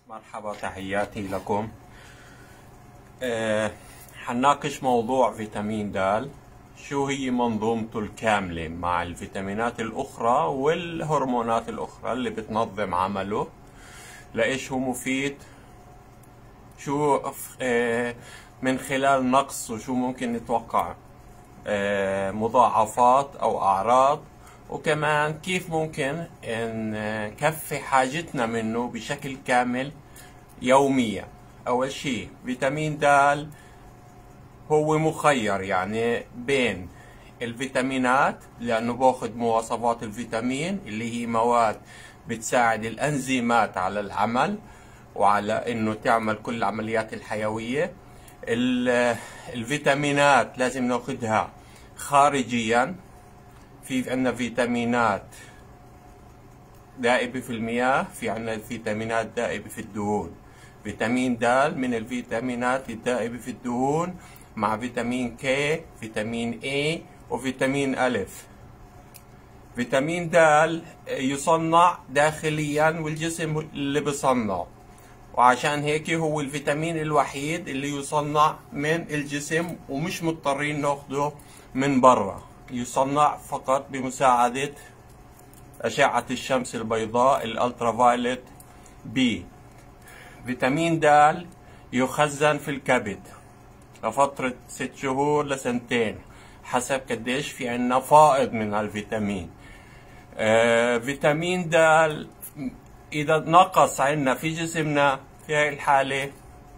مرحبا، تحياتي لكم. حنناقش موضوع فيتامين د. شو هي منظومته الكاملة مع الفيتامينات الأخرى والهرمونات الأخرى اللي بتنظم عمله، لإيش هو مفيد، شو من خلال نقصه شو ممكن نتوقع مضاعفات أو أعراض، وكمان كيف ممكن نكفي حاجتنا منه بشكل كامل يوميا. أول شيء فيتامين د هو مخير، يعني بين الفيتامينات، لأنه باخذ مواصفات الفيتامين اللي هي مواد بتساعد الأنزيمات على العمل وعلى إنه تعمل كل العمليات الحيوية. الفيتامينات لازم ناخذها خارجيا. في عندنا فيتامينات دائبة في المياه، في عندنا فيتامينات دائبة في الدهون. فيتامين د من الفيتامينات الدائبة في الدهون، مع فيتامين كي، فيتامين اي، وفيتامين ألف. فيتامين د يصنع داخليا والجسم اللي بصنعه، وعشان هيك هو الفيتامين الوحيد اللي يصنع من الجسم ومش مضطرين ناخده من برا، يصنع فقط بمساعدة أشعة الشمس البيضاء الالترافايلت بي. فيتامين د يخزن في الكبد لفترة 6 شهور لسنتين حسب قديش في عنا فائض من هالفيتامين. فيتامين د إذا نقص عنا في جسمنا في هاي الحالة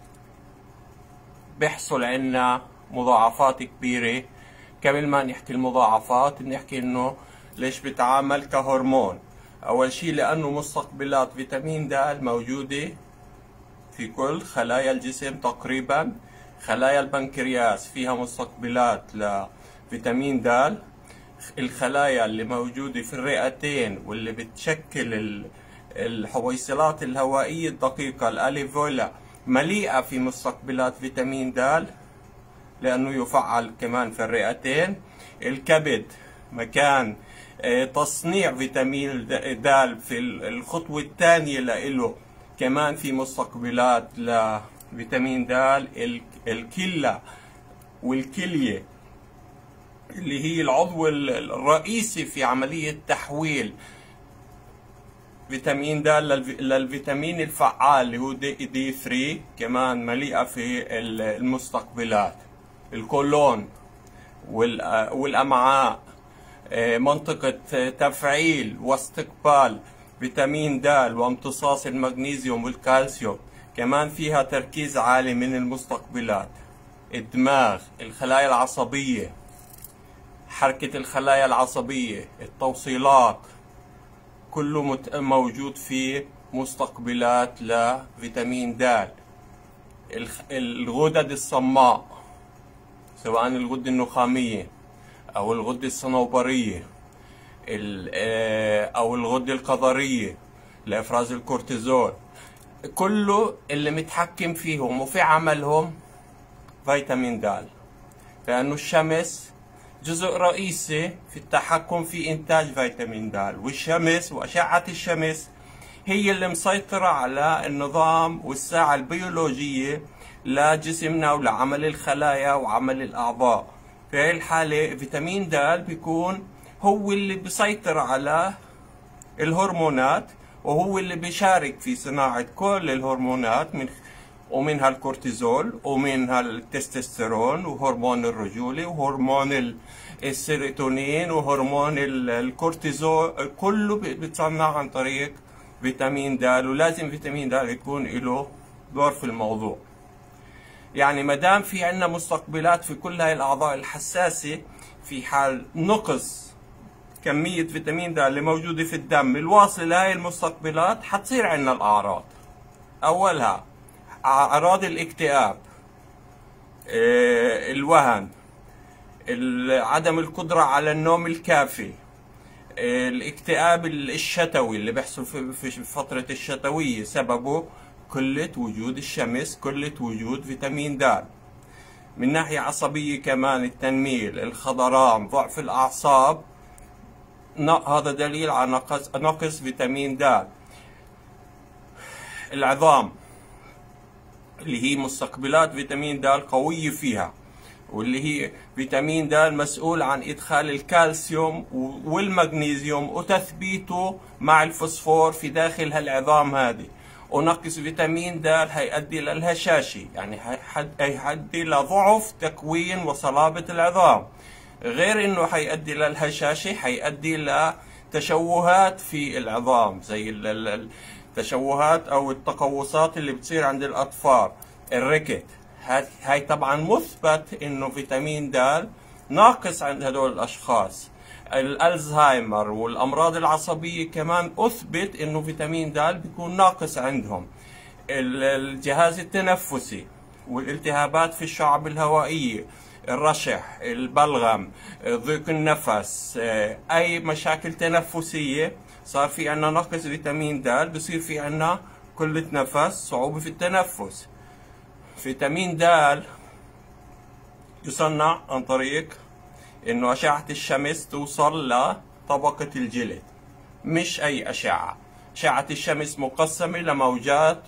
بيحصل عنا مضاعفات كبيرة. قبل ما نحكي المضاعفات نحكي إنه ليش بتعامل كهرمون. أول شيء لأنه مستقبلات فيتامين د موجودة في كل خلايا الجسم تقريبا. خلايا البنكرياس فيها مستقبلات لفيتامين د. الخلايا اللي موجودة في الرئتين واللي بتشكل الحويصلات الهوائية الدقيقة الأليفولا مليئة في مستقبلات فيتامين د، لأنه يفعل كمان في الرئتين. الكبد مكان تصنيع فيتامين د في الخطوة الثانية له، كمان في مستقبلات لفيتامين د. الكلى والكلية اللي هي العضو الرئيسي في عملية تحويل فيتامين د للفيتامين الفعال اللي هو دي 3، كمان مليئة في المستقبلات. الكولون والأمعاء منطقة تفعيل واستقبال فيتامين د وامتصاص المغنيسيوم والكالسيوم، كمان فيها تركيز عالي من المستقبلات. الدماغ، الخلايا العصبية، حركة الخلايا العصبية، التوصيلات، كله موجود في مستقبلات لفيتامين د. الغدد الصماء، سواء الغدة النخامية أو الغدة الصنوبرية أو الغدة القذرية لإفراز الكورتيزول، كله اللي متحكم فيهم وفي عملهم فيتامين د. لأنه الشمس جزء رئيسي في التحكم في إنتاج فيتامين د، والشمس وأشعة الشمس هي اللي مسيطرة على النظام والساعة البيولوجية لجسمنا ولعمل الخلايا وعمل الأعضاء. في هذه الحالة فيتامين د بيكون هو اللي بيسيطر على الهرمونات، وهو اللي بيشارك في صناعة كل الهرمونات ومنها الكورتيزول ومنها التستوستيرون وهرمون الرجولة وهرمون السيروتونين وهرمون الكورتيزول، كله بيتصنع عن طريق فيتامين د. ولازم فيتامين د يكون له دور في الموضوع. يعني مادام في عندنا مستقبلات في كل هاي الأعضاء الحساسة، في حال نقص كمية فيتامين د اللي موجودة في الدم الواصل لهاي المستقبلات حتصير عندنا الأعراض. أولها أعراض الاكتئاب، الوهن، عدم القدرة على النوم الكافي، الاكتئاب الشتوي اللي بيحصل في فترة الشتوية، سببه قلة وجود الشمس، قلة وجود فيتامين د. من ناحية عصبية كمان التنميل، الخضران، ضعف الأعصاب، هذا دليل على نقص فيتامين د. العظام، اللي هي مستقبلات فيتامين د قوية فيها، واللي هي فيتامين د مسؤول عن إدخال الكالسيوم والمغنيسيوم وتثبيته مع الفوسفور في داخل هالعظام هذه. ونقص فيتامين د هيؤدي للهشاشة، يعني هيؤدي لضعف تكوين وصلابة العظام. غير انه هيؤدي للهشاشة، هيؤدي لتشوهات في العظام زي التشوهات او التقوسات اللي بتصير عند الاطفال، الركت. هاي طبعا مثبت انه فيتامين د ناقص عند هدول الاشخاص. الالزهايمر والامراض العصبيه كمان اثبت انه فيتامين د بيكون ناقص عندهم. الجهاز التنفسي والالتهابات في الشعب الهوائيه، الرشح، البلغم، ضيق النفس، اي مشاكل تنفسيه صار في عندنا نقص فيتامين د، بصير في عندنا قله نفس، صعوبه في التنفس. فيتامين د يصنع عن طريق انه اشعة الشمس توصل لطبقة الجلد، مش اي اشعة. اشعة الشمس مقسمة لموجات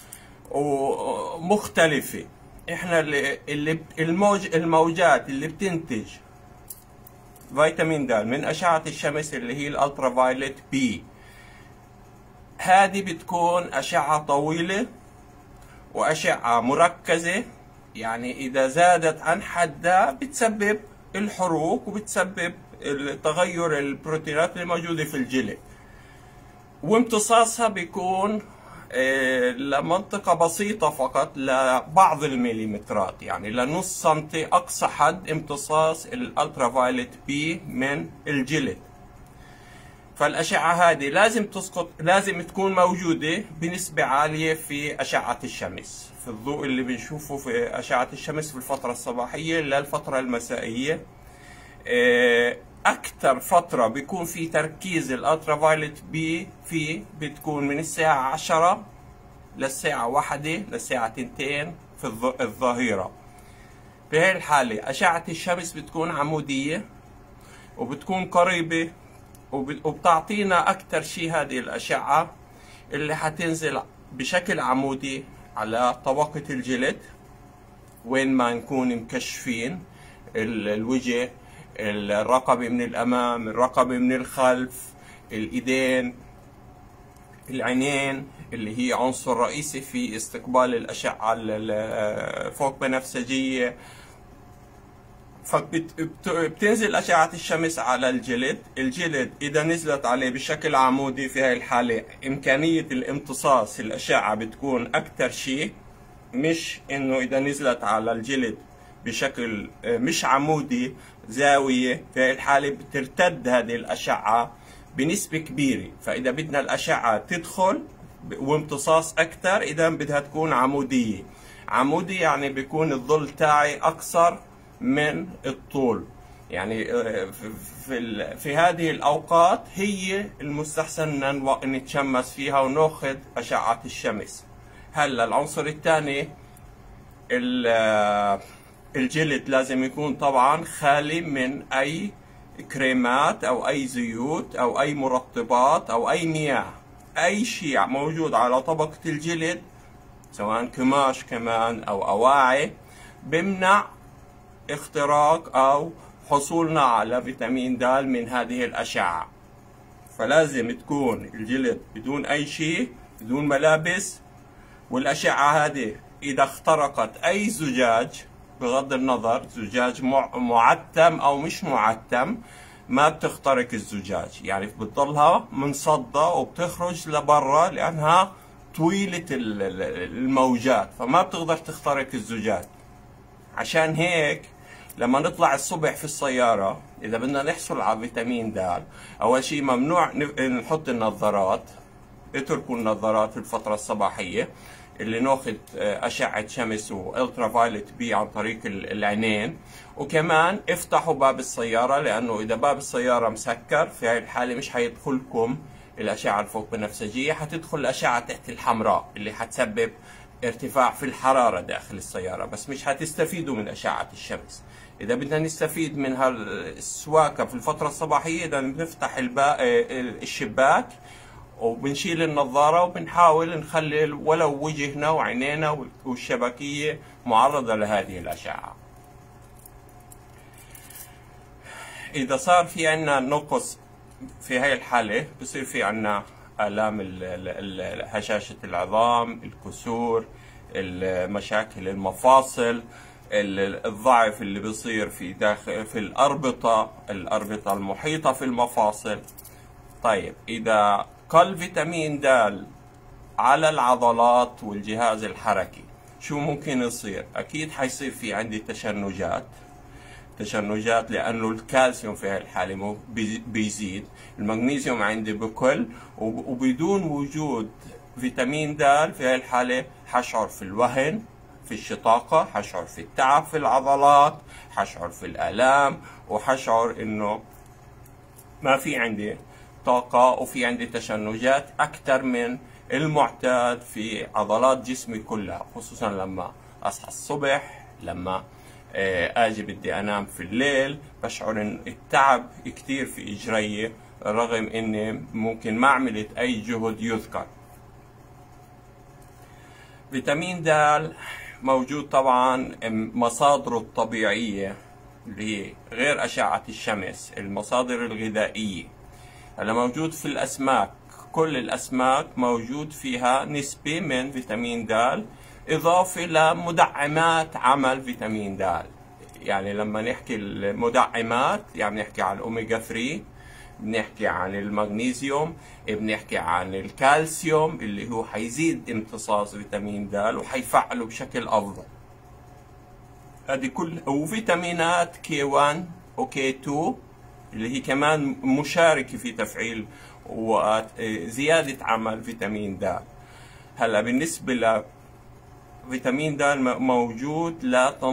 ومختلفة. احنا الموجات اللي بتنتج فيتامين د من اشعة الشمس اللي هي الالترا فايلت بي، هذه بتكون اشعة طويلة واشعة مركزة، يعني اذا زادت عن حدها بتسبب الحروق وبتسبب تغير البروتينات اللي موجودة في الجلد. وامتصاصها بيكون لمنطقة بسيطة فقط، لبعض المليمترات، يعني لنص سنتي أقصى حد امتصاص الألترا فايلت بي من الجلد. فالأشعة هذه لازم تسقط، لازم تكون موجودة بنسبة عالية في أشعة الشمس، في الضوء اللي بنشوفه في أشعة الشمس في الفترة الصباحية للفترة المسائية. أكثر فترة بيكون في تركيز الألترا فايلت بي فيه بتكون من الساعة 10 للساعة 1 للساعة 2 في الظهيرة. في هذه الحالة أشعة الشمس بتكون عمودية وبتكون قريبة، وبتعطينا أكثر شيء هذه الأشعة اللي حتنزل بشكل عمودي على طبقة الجلد وين ما نكون مكشفين الوجه، الرقبة من الأمام، الرقبة من الخلف، الإيدين، العينين اللي هي عنصر رئيسي في استقبال الأشعة الفوق بنفسجية. فبتنزل أشعة الشمس على الجلد. الجلد إذا نزلت عليه بشكل عمودي في هاي الحالة إمكانية الامتصاص الأشعة بتكون أكثر شيء، مش إنه إذا نزلت على الجلد بشكل مش عمودي زاوية، في هاي الحالة بترتد هذه الأشعة بنسبة كبيرة. فإذا بدنا الأشعة تدخل وامتصاص أكثر، إذا بدها تكون عمودية. عمودي يعني بيكون الظل تاعي أقصر من الطول، يعني في هذه الأوقات هي المستحسن نتشمس فيها وناخذ أشعة الشمس. هلا العنصر الثاني، الجلد لازم يكون طبعا خالي من أي كريمات أو أي زيوت أو أي مرطبات أو أي مياه. أي شيء موجود على طبقة الجلد سواء قماش كمان أو أواعي بمنع اختراق أو حصولنا على فيتامين د من هذه الأشعة. فلازم تكون الجلد بدون أي شيء، بدون ملابس. والأشعة هذه إذا اخترقت أي زجاج، بغض النظر زجاج معتم أو مش معتم، ما بتخترق الزجاج، يعني بتضلها منصدة وبتخرج لبرا لأنها طويلة الموجات، فما بتقدر تخترق الزجاج. عشان هيك لما نطلع الصبح في السيارة إذا بدنا نحصل على فيتامين د، أول شيء ممنوع نحط النظارات. اتركوا النظارات في الفترة الصباحية اللي ناخذ أشعة شمس والترا فايلت بي عن طريق العينين. وكمان افتحوا باب السيارة، لأنه إذا باب السيارة مسكر في هاي الحالة مش حيدخلكم الأشعة الفوق بنفسجية، حتدخل الأشعة تحت الحمراء اللي حتسبب ارتفاع في الحرارة داخل السيارة، بس مش هتستفيدوا من أشعة الشمس. إذا بدنا نستفيد من هالسواقة في الفترة الصباحية، إذا بنفتح الشباك وبنشيل النظارة وبنحاول نخلي ولو وجهنا وعينينا والشبكية معرضة لهذه الأشعة. إذا صار في عنا نقص في هاي الحالة بصير في عنا آلام هشاشة العظام، الكسور، مشاكل المفاصل، الضعف اللي بيصير في داخل في الأربطة المحيطة في المفاصل. طيب إذا قل فيتامين د على العضلات والجهاز الحركي شو ممكن يصير؟ أكيد حيصير في عندي تشنجات لأنه الكالسيوم في هذه الحالة بيزيد، المغنيسيوم عندي بقل، وبدون وجود فيتامين د في هذه الحالة حشعر في الوهن، في الشطاقة، حشعر في التعب في العضلات، حشعر في الآلام، وحشعر إنه ما في عندي طاقة وفي عندي تشنجات أكثر من المعتاد في عضلات جسمي كلها، خصوصا لما أصحى الصبح، لما اجي بدي انام في الليل بشعر ان التعب كتير في اجري رغم اني ممكن ما عملت اي جهد يذكر. فيتامين د موجود طبعا مصادره الطبيعية اللي هي غير اشعة الشمس، المصادر الغذائية. هلا موجود في الاسماك، كل الاسماك موجود فيها نسبة من فيتامين د إضافة لمدعمات عمل فيتامين د. يعني لما نحكي المدعمات يعني بنحكي عن الأوميجا 3، بنحكي عن المغنيسيوم، بنحكي عن الكالسيوم اللي هو حيزيد امتصاص فيتامين د وحيفعله بشكل أفضل. هذه كلها، وفيتامينات K1 و K2 اللي هي كمان مشاركة في تفعيل وزيادة عمل فيتامين د. هلا بالنسبة فيتامين د موجود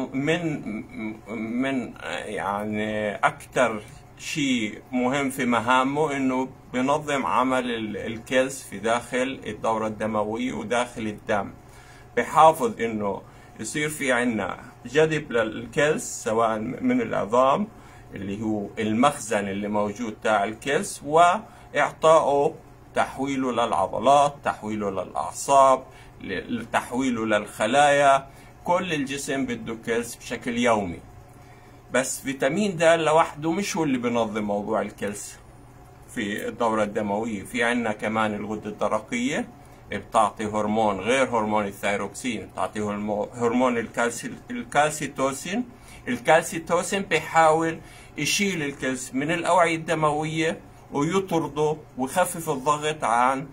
من يعني أكثر شيء مهم في مهامه إنه بنظم عمل الكلس في داخل الدورة الدموية وداخل الدم، بحافظ إنه يصير في عنا جذب للكلس سواء من العظام اللي هو المخزن اللي موجود تاع الكلس، وإعطائه تحويله للعضلات، تحويله للأعصاب، تحويله للخلايا. كل الجسم بده كلس بشكل يومي، بس فيتامين د لوحده مش هو اللي بنظم موضوع الكلس في الدورة الدموية. في عنا كمان الغدة الدرقية بتعطي هرمون غير هرمون الثايروكسين، بتعطي هرمون الكالسيتوسين. الكالسيتوسين بيحاول يشيل الكلس من الأوعية الدموية ويطرده ويخفف الضغط عن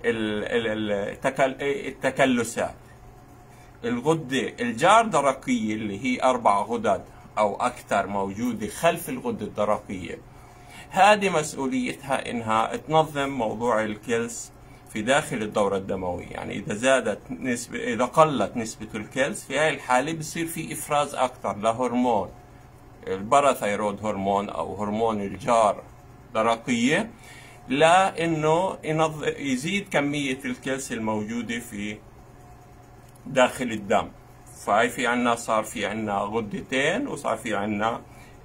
التكلسات. الغدة الجار درقية اللي هي 4 غدد أو أكثر موجودة خلف الغدة الدرقية، هذه مسؤوليتها إنها تنظم موضوع الكلس في داخل الدورة الدموية. يعني إذا قلت نسبة الكلس في هذه الحالة بصير في إفراز أكثر لهرمون الباراثايرود هرمون أو هرمون الجار درقية، لأنه يزيد كمية الكلس الموجودة في داخل الدم. فهي في عنا صار في عنا غدتين، وصار في عنا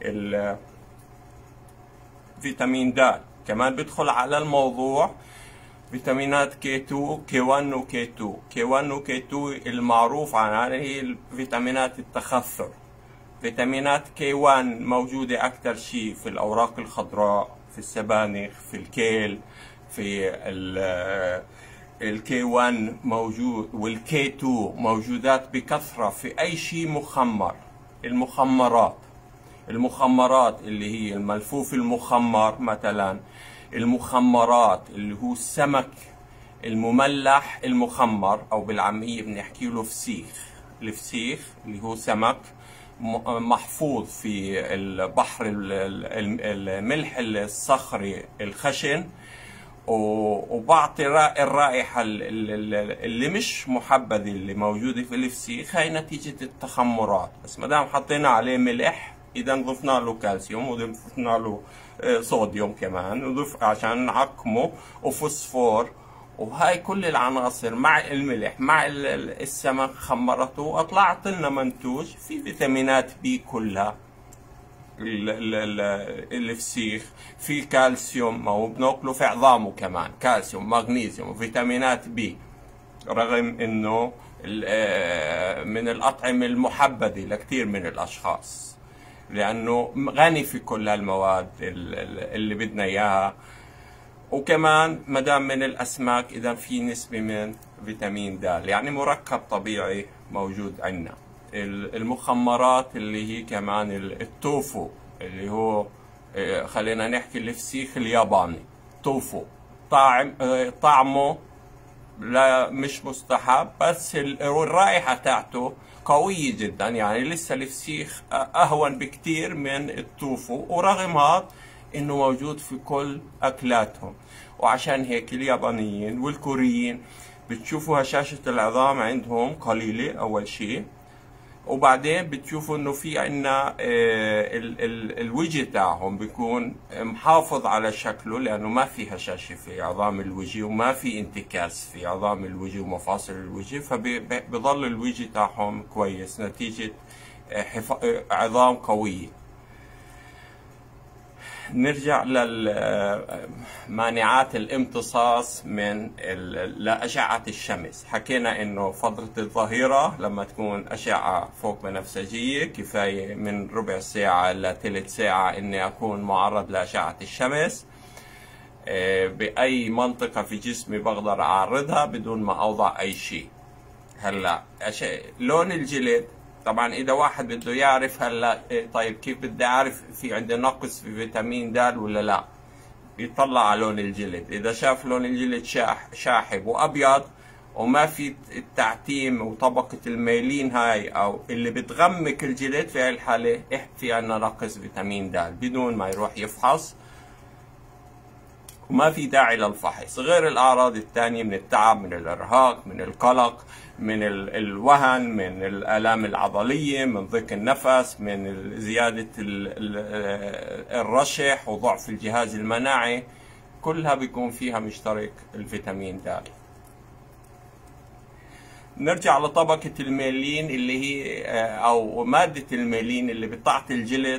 الفيتامين د كمان بيدخل على الموضوع. فيتامينات K2 K1 و K2 K1 و K2 المعروف عنها هي فيتامينات التخثر. فيتامينات K1 موجودة أكثر شيء في الأوراق الخضراء، في السبانخ، في الكيل، في الK1 موجود، والK2 موجودات بكثرة في أي شيء مخمر. المخمرات اللي هي الملفوف المخمر مثلا، المخمرات اللي هو السمك المملح المخمر، أو بالعامية بنحكي له فسيخ. الفسيخ اللي هو سمك محفوظ في البحر الملح الصخري الخشن، وبعطي الرائحة اللي مش محبذة اللي موجودة في الفسيخ، هاي نتيجة التخمرات. بس ما دام حطينا عليه ملح إذا ضفنا له كالسيوم وضفنا له صوديوم كمان وضف عشان نعقمه، وفوسفور، وهاي كل العناصر مع الملح مع السمك خمرته وأطلعت لنا منتوج فيه فيتامينات بي كلها الفسيخ فيه كالسيوم، ما هو بناكله في عظامه كمان كالسيوم مغنيسيوم وفيتامينات بي، رغم انه من الأطعمة المحبذة لكثير من الأشخاص، لأنه غني في كل هالمواد اللي بدنا إياها. وكمان مدام من الأسماك إذا في نسبة من فيتامين د، يعني مركب طبيعي موجود عندنا. المخمرات اللي هي كمان التوفو، اللي هو خلينا نحكي الفسيخ الياباني توفو، طعمه لا مش مستحب، بس الرائحة تاعته قوية جدا، يعني لسه الفسيخ أهون بكتير من التوفو، ورغم هذا إنه موجود في كل أكلاتهم. وعشان هيك اليابانيين والكوريين بتشوفوا هشاشة العظام عندهم قليلة أول شيء، وبعدين بتشوفوا انه في عنا الوجه تاعهم بيكون محافظ على شكله، لانه ما في هشاشة في عظام الوجه وما في انتكاس في عظام الوجه ومفاصل الوجه، فبيضل الوجه تاعهم كويس نتيجة عظام قوية. نرجع لمانعات الامتصاص من لأشعة الشمس. حكينا انه فترة الظهيرة لما تكون أشعة فوق بنفسجية كفاية من ربع ساعة لثلث ساعة اني اكون معرض لأشعة الشمس. بأي منطقة في جسمي بقدر اعرضها بدون ما اوضع اي شيء. هلا لون الجلد، طبعا اذا واحد بده يعرف هلا طيب كيف بدي اعرف في عندي نقص في فيتامين د ولا لا، بيطلع على لون الجلد. اذا شاف لون الجلد شاحب وابيض وما في التعتيم وطبقة الميلين هاي او اللي بتغمق الجلد، في هاي الحالة في عندنا نقص فيتامين د بدون ما يروح يفحص، وما في داعي للفحص. غير الأعراض الثانية من التعب، من الإرهاق، من القلق، من الوهن، من الآلام العضلية، من ضيق النفس، من زيادة الرشح وضعف الجهاز المناعي، كلها بيكون فيها مشترك الفيتامين د. نرجع لطبقة الميلين اللي هي أو مادة الميلين اللي بتعطي الجلد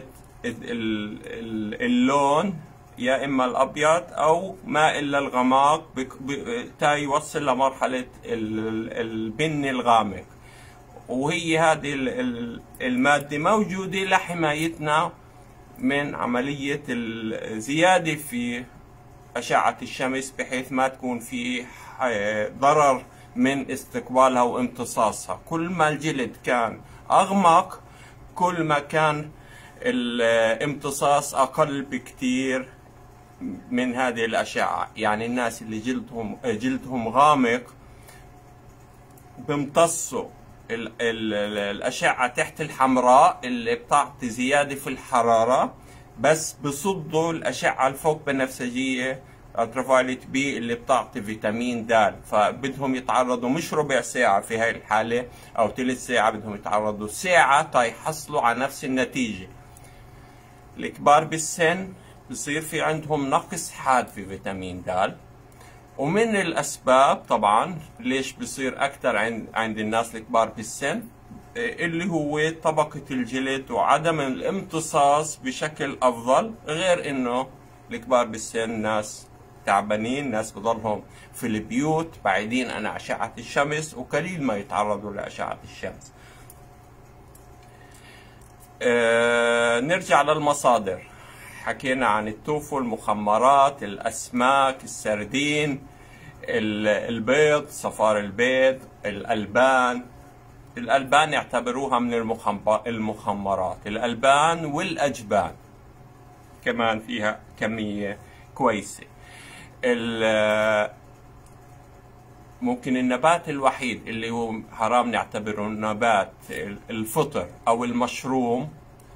اللون، يا اما الابيض او ما الا الغماق، تا يوصل لمرحله البني الغامق. وهي هذه الماده موجوده لحمايتنا من عمليه الزياده في اشعه الشمس، بحيث ما تكون في ضرر من استقبالها وامتصاصها. كل ما الجلد كان اغمق كل ما كان الامتصاص اقل بكتير من هذه الأشعة. يعني الناس اللي جلدهم غامق بيمتصوا الأشعة تحت الحمراء اللي بتعطي زيادة في الحرارة، بس بصدوا الأشعة الفوق بنفسجية الترافايلت بي اللي بتعطي فيتامين د. فبدهم يتعرضوا مش ربع ساعة في هاي الحالة أو ثلث ساعة، بدهم يتعرضوا ساعة تا يحصلوا على نفس النتيجة. الكبار بالسن بصير في عندهم نقص حاد في فيتامين د، ومن الأسباب طبعا ليش بصير أكثر عند الناس الكبار بالسن اللي هو طبقة الجلد وعدم الامتصاص بشكل أفضل. غير إنه الكبار بالسن ناس تعبانين، ناس بضلهم في البيوت بعيدين عن أشعة الشمس وقليل ما يتعرضوا لأشعة الشمس. نرجع للمصادر. حكينا عن التوفو، المخمرات، الأسماك، السردين، البيض، صفار البيض، الألبان يعتبروها من المخمرات. الألبان والأجبان كمان فيها كمية كويسة. ممكن النبات الوحيد اللي هو حرام نعتبره نبات الفطر أو المشروم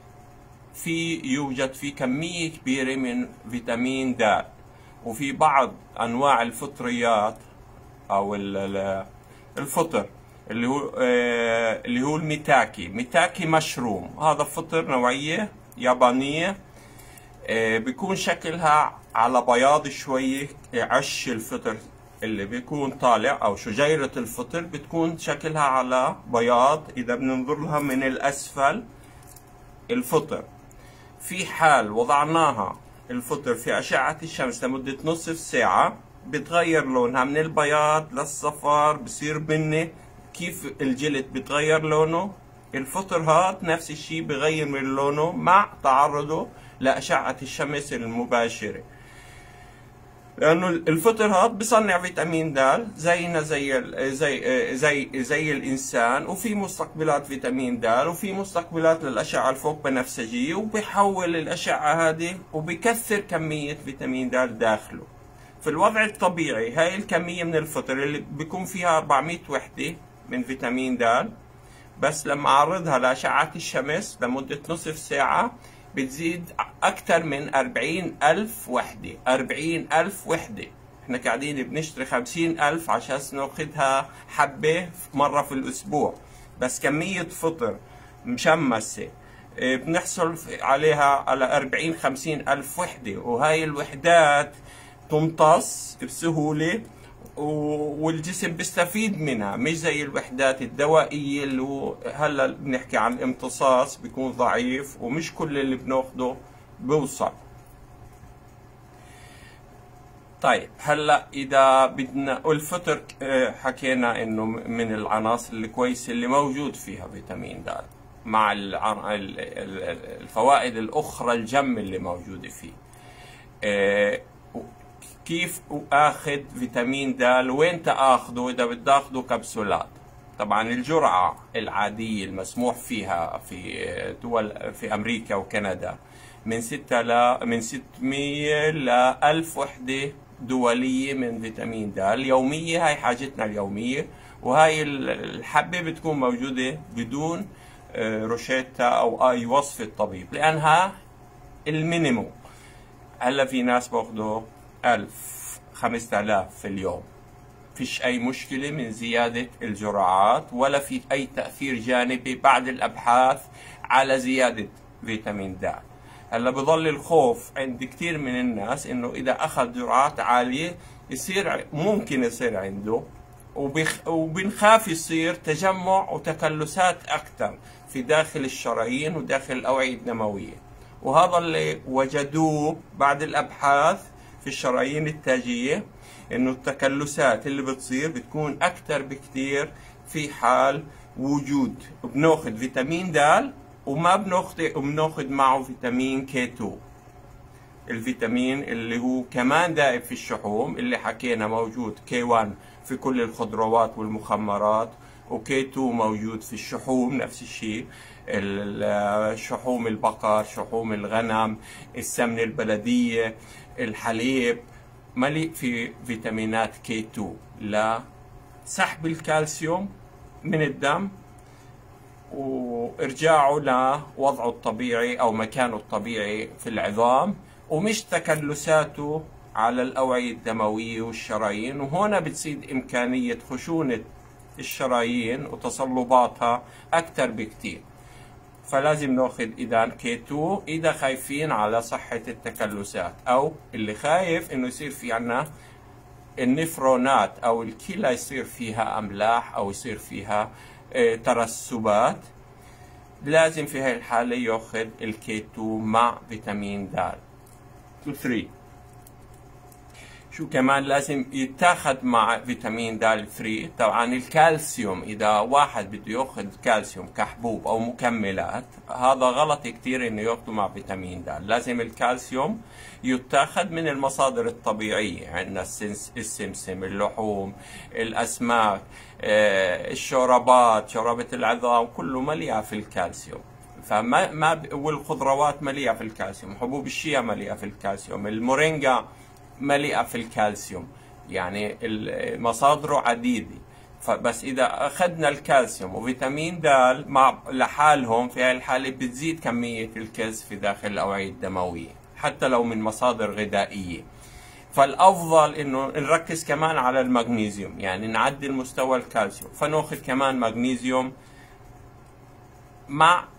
يوجد فيه كمية كبيرة من فيتامين د. وفي بعض أنواع الفطريات أو الفطر اللي هو ميتاكي مشروم، هذا فطر نوعية يابانية، بيكون شكلها على بياض شوية. عش الفطر اللي بيكون طالع أو شجيرة الفطر بتكون شكلها على بياض إذا بننظر لها من الأسفل الفطر. في حال وضعناها الفطر في أشعة الشمس لمدة نصف ساعة بتغير لونها من البياض للصفار، بصير بني. كيف الجلد بتغير لونه؟ الفطر هاد نفس الشيء بغير من لونه مع تعرضه لأشعة الشمس المباشرة، لأنه الفطر هاد بصنع فيتامين د زينا زي الإنسان، وفي مستقبلات فيتامين د وفي مستقبلات للأشعة الفوق بنفسجية، وبيحول الأشعة هذه وبكثر كمية فيتامين د داخله. في الوضع الطبيعي هاي الكمية من الفطر اللي بيكون فيها 400 وحدة من فيتامين د، بس لما أعرضها لأشعة الشمس لمدة نصف ساعة بتزيد أكثر من 40,000 وحدة. 40,000 وحدة. احنا قاعدين بنشتري 50,000 عشان ناخدها حبة مرة في الأسبوع، بس كمية فطر مشمسة بنحصل عليها على 40-50,000 وحدة، وهاي الوحدات تمتص بسهولة والجسم بيستفيد منها، مش زي الوحدات الدوائية اللي هلا بنحكي عن امتصاص بيكون ضعيف ومش كل اللي بناخده بيوصل. طيب هلا اذا بدنا الفطر حكينا انه من العناصر الكويسة اللي موجود فيها فيتامين د مع الفوائد الاخرى الجمة اللي موجودة فيه. كيف اخذ فيتامين د؟ وين تاخذه؟ اذا بدي اخذه كبسولات، طبعا الجرعه العاديه المسموح فيها في دول في امريكا وكندا من 600 ل 1000 وحده دوليه من فيتامين د اليوميه. هاي حاجتنا اليوميه، وهاي الحبه بتكون موجوده بدون روشيتا او اي وصفه طبيب، لانها المينيموم. هلا في ناس باخذوا 1000-5000 في اليوم، فيش أي مشكلة من زيادة الجرعات ولا في أي تأثير جانبي بعد الأبحاث على زيادة فيتامين د. هلا بظل الخوف عند كثير من الناس إنه إذا أخذ جرعات عالية ممكن يصير عنده، وبنخاف يصير تجمع وتكلسات أكثر في داخل الشرايين وداخل الأوعية الدموية. وهذا اللي وجدوه بعد الأبحاث في الشرايين التاجية، انه التكلسات اللي بتصير بتكون اكثر بكثير في حال وجود بناخذ فيتامين د وما بناخذ معه فيتامين K2، الفيتامين اللي هو كمان دائب في الشحوم، اللي حكينا موجود K1 في كل الخضروات والمخمرات، وK2 موجود في الشحوم نفس الشيء، شحوم البقر، شحوم الغنم، السمنة البلدية، الحليب، مليء في فيتامينات K2 لسحب الكالسيوم من الدم وارجاعه لوضعه الطبيعي او مكانه الطبيعي في العظام، ومش تكلساته على الأوعية الدموية والشرايين. وهنا بتزيد إمكانية خشونة الشرايين وتصلباتها أكثر بكتير. فلازم ناخذ إذا K2 إذا خايفين على صحة التكلسات، أو اللي خايف إنه يصير في عنا النفرونات أو الكلى يصير فيها أملاح أو يصير فيها ترسبات، لازم في هاي الحالة ياخذ K2 مع فيتامين د 3. شو كمان لازم يتاخد مع فيتامين د 3؟ طبعا الكالسيوم، اذا واحد بده ياخذ كالسيوم كحبوب او مكملات هذا غلط كتير انه ياخده مع فيتامين د. لازم الكالسيوم يتاخد من المصادر الطبيعية، عندنا السمسم، اللحوم، الاسماك، الشوربات، شوربة العظام، كله مليئة في الكالسيوم. والخضروات مليئة في الكالسيوم، حبوب الشيا مليئة في الكالسيوم، المورينجا مليئة في الكالسيوم، يعني مصادره عديدة. فبس إذا أخذنا الكالسيوم وفيتامين د مع لحالهم في هذه الحالة بتزيد كمية الكالسيوم في داخل الأوعية الدموية حتى لو من مصادر غذائية. فالأفضل إنه نركز كمان على المغنيسيوم، يعني نعدل مستوى الكالسيوم، فنأخذ كمان مغنيسيوم مع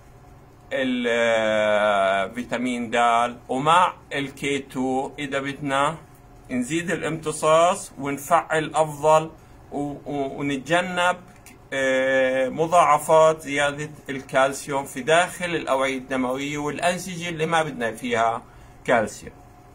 الفيتامين د ومع K2 إذا بدنا نزيد الامتصاص ونفعل أفضل ونتجنب مضاعفات زيادة الكالسيوم في داخل الأوعية الدموية والأنسجة اللي ما بدنا فيها كالسيوم.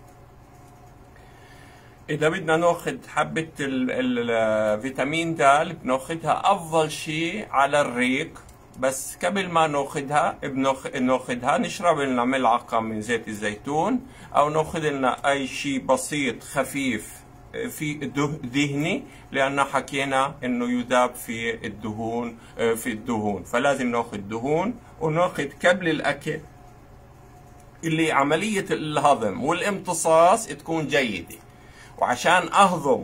إذا بدنا ناخذ حبة الفيتامين د بناخذها أفضل شيء على الريق، بس قبل ما ناخذها نشرب لنا ملعقة من زيت الزيتون، أو ناخذ لنا أي شيء بسيط خفيف في دهني، لأن حكينا إنه يذاب في الدهون، فلازم ناخذ دهون، وناخذ قبل الأكل اللي عملية الهضم والامتصاص تكون جيدة. وعشان أهضم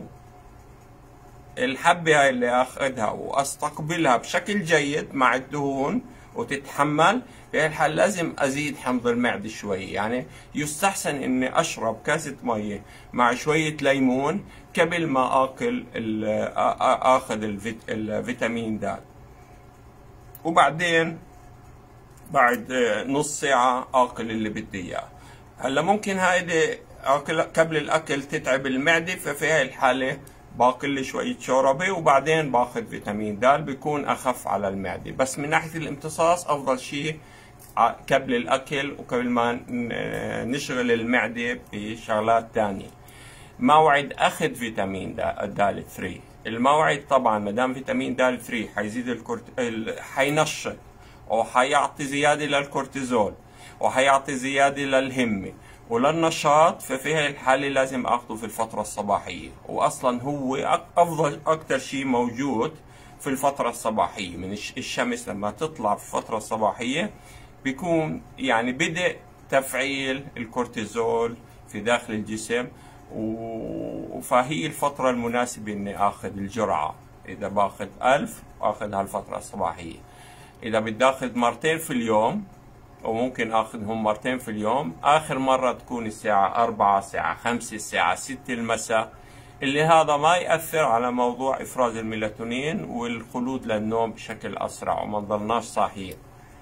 الحبة هاي اللي أخذها وأستقبلها بشكل جيد مع الدهون وتتحمل، في الحال لازم أزيد حمض المعدة شوي. يعني يستحسن إني أشرب كاسة مية مع شوية ليمون قبل ما آخذ الفيتامين د، وبعدين بعد نص ساعة آكل اللي بدي إياه. هلا ممكن هيدي قبل الأكل تتعب المعدة، ففي هاي الحالة باكل لي شوية شوربة وبعدين باخذ فيتامين د، بيكون أخف على المعدة. بس من ناحية الامتصاص أفضل شيء قبل الأكل وقبل ما نشغل المعدة بشغلات تانية. موعد أخذ فيتامين د 3، الموعد طبعا مدام فيتامين د 3 حيزيد حينشط وحيعطي زيادة للكورتيزول وحيعطي زيادة للهمة وللنشاط، ففي هاي الحالة لازم اخذه في الفترة الصباحية. واصلا هو افضل اكتر شيء موجود في الفترة الصباحية، من الشمس لما تطلع في الفترة الصباحية بيكون يعني بدء تفعيل الكورتيزول في داخل الجسم، فهي الفترة المناسبة اني اخذ الجرعة. اذا باخذ 1000 اخذها الفترة الصباحية. اذا بدي اخذ مرتين في اليوم، وممكن اخذهم مرتين في اليوم، اخر مرة تكون الساعة 4 الساعة 5 الساعة 6 المساء، اللي هذا ما يأثر على موضوع افراز الميلاتونين والخلود للنوم بشكل اسرع وما نضلناش صاحيين.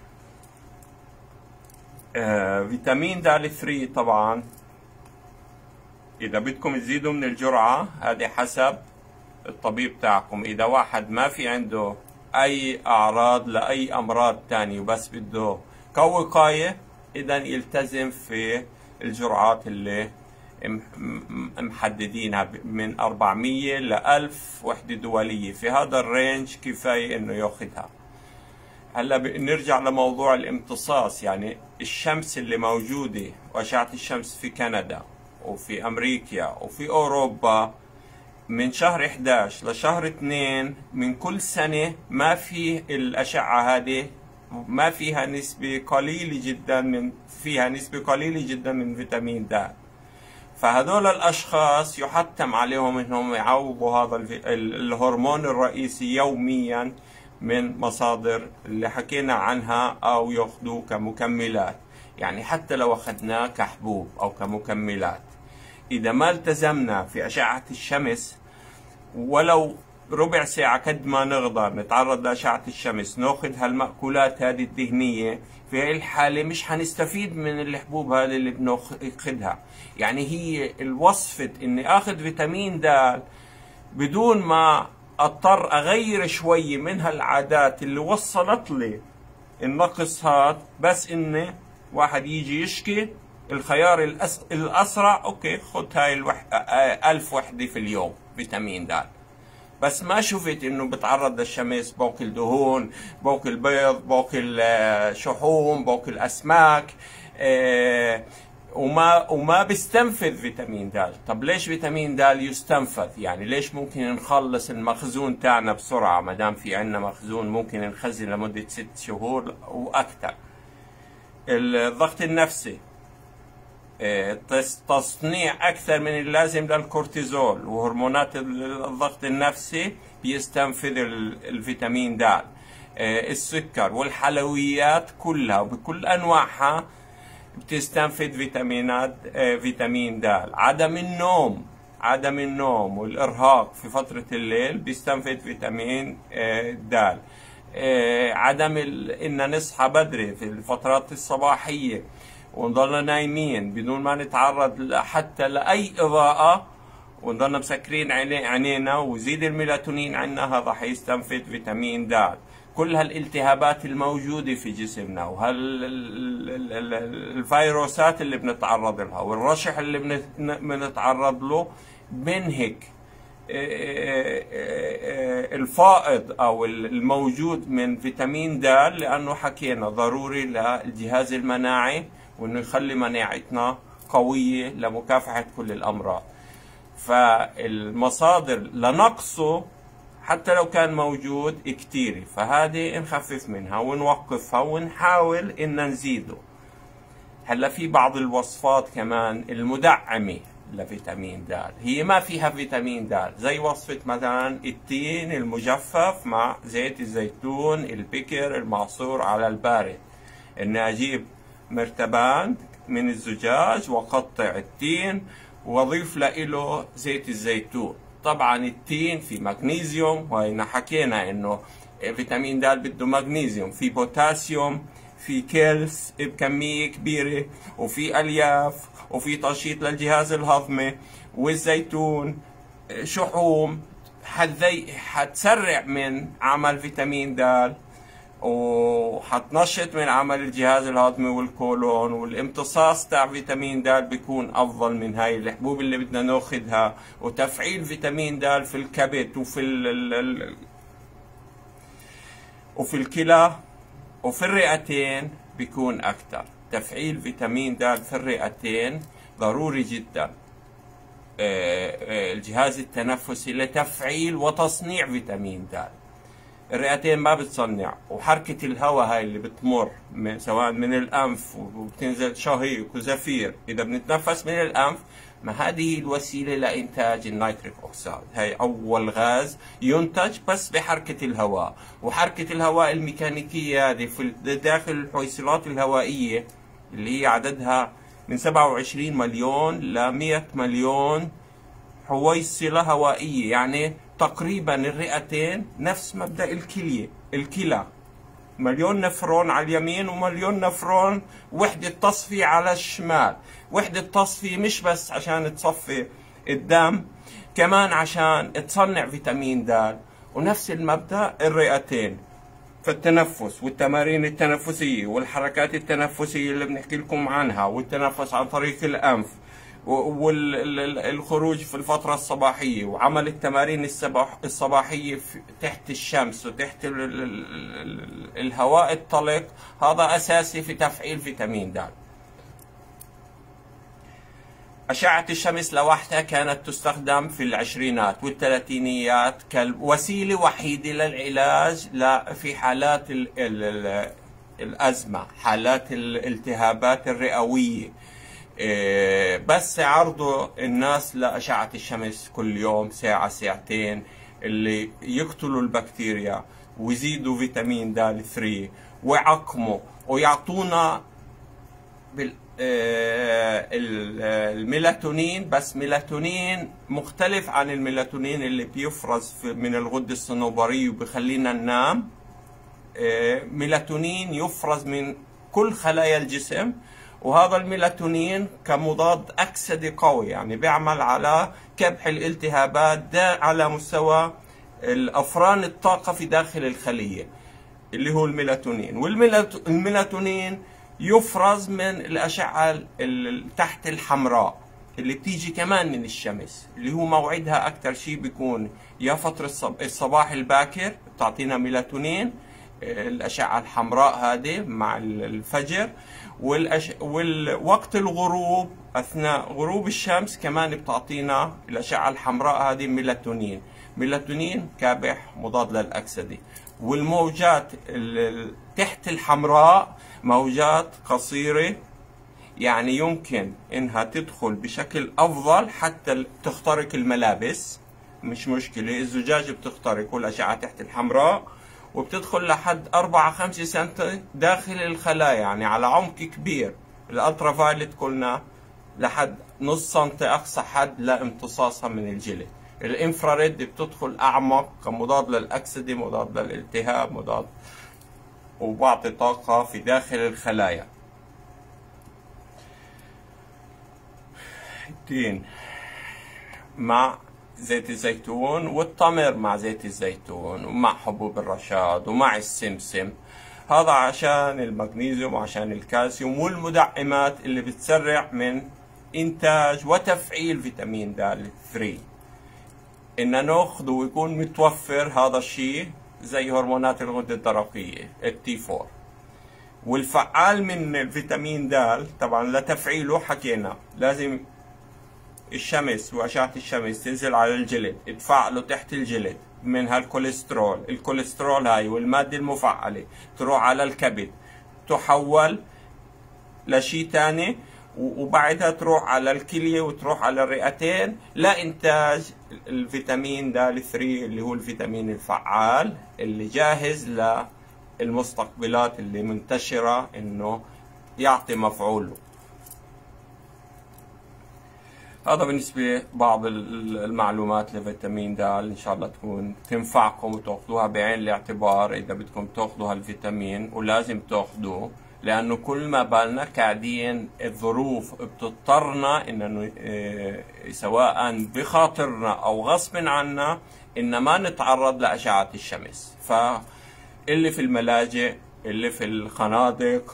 فيتامين د 3 طبعا اذا بدكم تزيدوا من الجرعة هذه حسب الطبيب تاعكم. اذا واحد ما في عنده اي اعراض لاي امراض تانية وبس بده كوقاية، إذا يلتزم في الجرعات اللي محددينها من 400 ل 1000 وحدة دولية، في هذا الرينج كفاية إنه ياخذها. هلا نرجع لموضوع الامتصاص. يعني الشمس اللي موجودة وأشعة الشمس في كندا وفي أمريكا وفي أوروبا من شهر 11 لشهر 2 من كل سنة ما في الأشعة هذه، ما فيها نسبة قليلة جدا من فيتامين د. فهذول الأشخاص يحتم عليهم أنهم يعوضوا هذا الهرمون الرئيسي يوميا من مصادر اللي حكينا عنها، أو يأخذوه كمكملات. يعني حتى لو أخذناه كحبوب أو كمكملات، إذا ما التزمنا في أشعة الشمس ولو ربع ساعة قد ما نقدر نتعرض لأشعة الشمس، ناخذ هالمأكولات هذه الدهنية، في هاي الحالة مش حنستفيد من الحبوب هذه اللي بناخذها. يعني هي الوصفة اني اخذ فيتامين د بدون ما اضطر اغير شوي من هالعادات اللي وصلت لي النقص هذا، بس اني واحد يجي يشكي الخيار الاسرع، اوكي خذ هاي 1000 وحدة في اليوم فيتامين د، بس ما شفت انه بتعرض للشمس، باكل دهون، باكل بيض، باكل شحوم، باكل اسماك، وما بيستنفذ فيتامين د. طب ليش فيتامين د يستنفذ؟ يعني ليش ممكن نخلص المخزون تاعنا بسرعة ما دام في عندنا مخزون ممكن نخزن لمدة 6 شهور واكثر؟ الضغط النفسي، تصنيع أكثر من اللازم للكورتيزول وهرمونات الضغط النفسي بيستنفذ الفيتامين د. السكر والحلويات كلها بكل أنواعها بتستنفذ فيتامين د. عدم النوم والإرهاق في فترة الليل بيستنفذ فيتامين د. عدم إن نصحى بدري في الفترات الصباحية ونضلنا نايمين بدون ما نتعرض حتى لأي إضاءة ونضلنا مسكرين عينينا ويزيد الميلاتونين عندنا، هذا حيستنفذ فيتامين د. كل هالالتهابات الموجودة في جسمنا وهالفيروسات اللي بنتعرض لها والرشح اللي بنتعرض له بنهك الفائض او الموجود من فيتامين د، لانه حكينا ضروري للجهاز المناعي وانه يخلي مناعتنا قوية لمكافحة كل الامراض. فالمصادر لنقصه حتى لو كان موجود كتير، فهذه نخفف منها ونوقفها ونحاول ان نزيده. هلا في بعض الوصفات كمان المدعمة لفيتامين د هي ما فيها فيتامين د، زي وصفة مثلا التين المجفف مع زيت الزيتون البكر المعصور على البارد، اني اجيب مرتبان من الزجاج واقطع التين واضيف له زيت الزيتون. طبعا التين في مغنيسيوم، وهنا حكينا انه فيتامين د بده مغنيسيوم، في بوتاسيوم، في كالس بكمية كبيرة، وفي الياف، وفي تنشيط للجهاز الهضمي، والزيتون شحوم حتسرع من عمل فيتامين د وحتنشط من عمل الجهاز الهضمي والكولون، والامتصاص تاع فيتامين د بيكون افضل من هاي الحبوب اللي بدنا ناخذها، وتفعيل فيتامين د في الكبد وفي الكلى وفي الرئتين بيكون اكثر. تفعيل فيتامين د في الرئتين ضروري جدا. الجهاز التنفسي لتفعيل وتصنيع فيتامين د، الرئتين ما بتصنع، وحركة الهواء هاي اللي بتمر سواء من الأنف وبتنزل شهيق وزفير، إذا بنتنفس من الأنف، ما هذه الوسيلة لإنتاج النيتريك أوكسيد. هاي أول غاز ينتج بس بحركة الهواء، وحركة الهواء الميكانيكية هذه في داخل الحويصلات الهوائية اللي هي عددها من 27 مليون ل 100 مليون حويصلة هوائية، يعني تقريبا الرئتين نفس مبدأ الكلى، مليون نفرون على اليمين ومليون نفرون وحدة تصفية على الشمال. وحدة تصفية مش بس عشان تصفي الدم، كمان عشان تصنع فيتامين د. ونفس المبدأ الرئتين، فالتنفس والتمارين التنفسية والحركات التنفسية اللي بنحكي لكم عنها، والتنفس عن طريق الأنف، والخروج في الفترة الصباحية، وعمل التمارين الصباحية تحت الشمس وتحت الهواء الطلق، هذا أساسي في تفعيل فيتامين د. أشعة الشمس لوحدها كانت تستخدم في العشرينات والثلاثينيات كوسيلة وحيدة للعلاج في حالات الأزمة، حالات الالتهابات الرئوية. بس عرضوا الناس لأشعة الشمس كل يوم ساعة ساعتين اللي يقتلوا البكتيريا ويزيدوا فيتامين د 3 ويعقموا ويعطونا الميلاتونين، بس ميلاتونين مختلف عن الميلاتونين اللي بيفرز من الغدة الصنوبرية وبخلينا ننام. ميلاتونين يفرز من كل خلايا الجسم، وهذا الميلاتونين كمضاد أكسدة قوي، يعني بيعمل على كبح الالتهابات ده على مستوى الأفران الطاقة في داخل الخلية اللي هو الميلاتونين. والميلاتونين يفرز من الأشعة تحت الحمراء اللي بتيجي كمان من الشمس، اللي هو موعدها أكثر شيء بيكون يا فترة الصباح الباكر بتعطينا ميلاتونين، الأشعة الحمراء هذه مع الفجر، والوقت الغروب أثناء غروب الشمس كمان بتعطينا الأشعة الحمراء هذه ميلاتونين. ميلاتونين كابح مضاد للأكسدة. والموجات تحت الحمراء موجات قصيرة، يعني يمكن إنها تدخل بشكل أفضل حتى تخترق الملابس، مش مشكلة، الزجاج بتخترق والأشعة تحت الحمراء، وبتدخل لحد 4-5 سنتي داخل الخلايا، يعني على عمق كبير. الالترا فايلت قلنا لحد نص سنتي اقصى حد لامتصاصها من الجلد. الانفراريد بتدخل اعمق كمضاد للاكسده، مضاد للالتهاب، مضاد، وبعطي طاقه في داخل الخلايا. التين مع زيت الزيتون، والتمر مع زيت الزيتون، ومع حبوب الرشاد، ومع السمسم. هذا عشان المغنيسيوم وعشان الكالسيوم والمدعمات اللي بتسرع من إنتاج وتفعيل فيتامين د3. إن ناخده ويكون متوفر هذا الشيء زي هرمونات الغدة الدرقية التي 4. والفعال من الفيتامين د طبعا لتفعيله حكينا لازم الشمس وأشعة الشمس تنزل على الجلد تفعله تحت الجلد، منها الكوليسترول هاي والمادة المفعلة تروح على الكبد تحول لشيء تاني، وبعدها تروح على الكلية وتروح على الرئتين لإنتاج الفيتامين د3 اللي هو الفيتامين الفعال اللي جاهز للمستقبلات اللي منتشرة إنه يعطي مفعوله. هذا بالنسبة بعض المعلومات لفيتامين د، إن شاء الله تكون تنفعكم وتأخذوها بعين الاعتبار إذا بدكم تأخذوا هالفيتامين، ولازم تأخذوه لأنه كل ما بالنا قاعدين الظروف بتضطرنا إنه سواء بخاطرنا أو غصب عنا إن ما نتعرض لأشعة الشمس. فاللي في الملاجئ، اللي في الخنادق،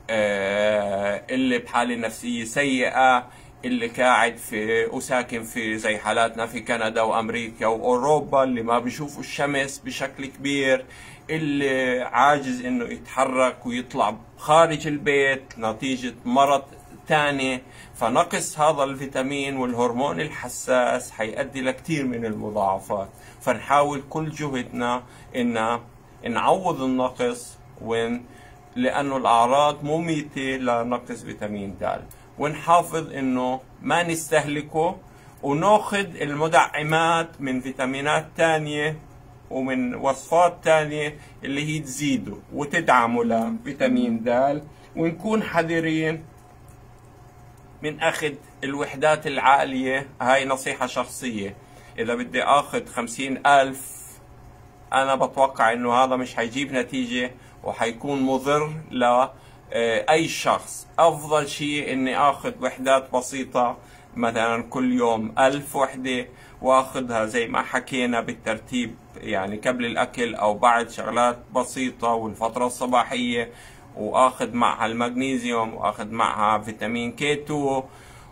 اللي بحالة نفسية سيئة، اللي قاعد في وساكن في زي حالاتنا في كندا وأمريكا وأوروبا اللي ما بيشوفوا الشمس بشكل كبير، اللي عاجز إنه يتحرك ويطلع خارج البيت نتيجة مرض تاني، فنقص هذا الفيتامين والهرمون الحساس حيؤدي لكثير من المضاعفات. فنحاول كل جهدنا إن نعوض النقص لأنه الأعراض مميتة لنقص فيتامين د، ونحافظ إنه ما نستهلكه، وناخذ المدعمات من فيتامينات تانية ومن وصفات تانية اللي هي تزيده وتدعمه لفيتامين د. ونكون حذرين من أخذ الوحدات العالية. هاي نصيحة شخصية، إذا بدي أخذ 50,000 أنا بتوقع إنه هذا مش حيجيب نتيجة وحيكون مضر لأي شخص. أفضل شيء إني أخذ وحدات بسيطة، مثلا كل يوم 1000 وحدة، واخذها زي ما حكينا بالترتيب، يعني قبل الاكل او بعد شغلات بسيطة والفترة الصباحية، واخذ معها المغنيسيوم واخذ معها فيتامين K2،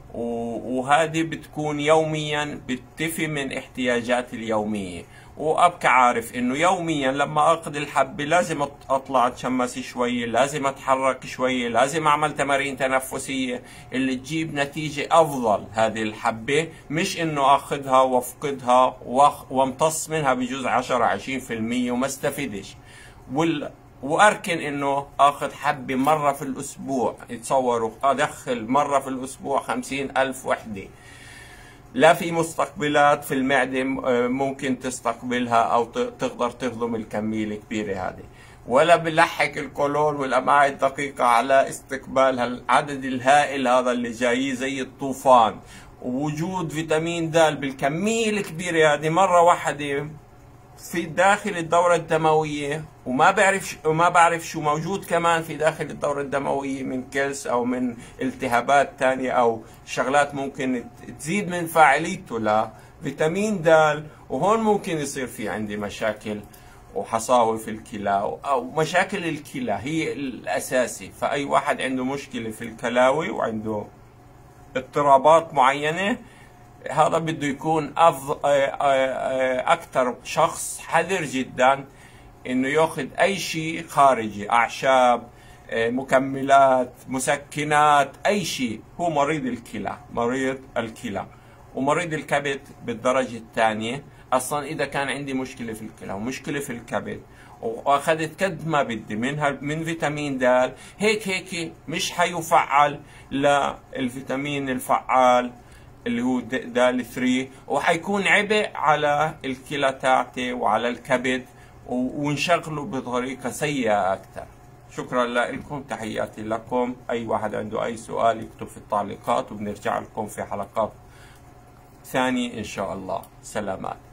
وهذه بتكون يوميا بتفي من احتياجاتي اليومية. وابقى عارف انه يوميا لما اخذ الحبة لازم اطلع اتشمس شوي، لازم اتحرك شوي، لازم اعمل تمارين تنفسية اللي تجيب نتيجة افضل. هذه الحبة مش انه اخذها وافقدها وامتص منها بجوز 10-20% وما استفيدش، واركن انه اخذ حبة مرة في الاسبوع. يتصوروا ادخل مرة في الاسبوع 50,000 وحدة، لا في مستقبلات في المعدة ممكن تستقبلها أو تقدر تهضم الكمية الكبيرة هذه، ولا بلحق القولون والأمعاء الدقيقة على استقبال العدد الهائل هذا اللي جاي زي الطوفان. ووجود فيتامين د بالكمية الكبيرة هذه مرة واحدة في داخل الدورة الدموية، وما بعرف شو موجود كمان في داخل الدورة الدموية من كلس أو من التهابات تانية أو شغلات ممكن تزيد من فاعليته لفيتامين د. وهون ممكن يصير في عندي مشاكل وحصاوي في الكلى، أو مشاكل الكلى هي الأساسي. فأي واحد عنده مشكلة في الكلاوي وعنده اضطرابات معينة، هذا بده يكون أكثر شخص حذر جدا إنه يأخذ أي شيء خارجي، أعشاب، مكملات، مسكنات، أي شيء. هو مريض الكلى ومريض الكبد بالدرجة الثانية. أصلا إذا كان عندي مشكلة في الكلى ومشكلة في الكبد وأخذت قد ما بدي من فيتامين د، هيك مش حيفعل للفيتامين الفعال اللي هو د3، وحيكون عبء على الكلى تاعتي وعلى الكبد ونشغله بطريقة سيئة أكثر. شكرا لكم، تحياتي لكم. أي واحد عنده أي سؤال يكتب في التعليقات، وبنرجع لكم في حلقات ثانية إن شاء الله. سلامات.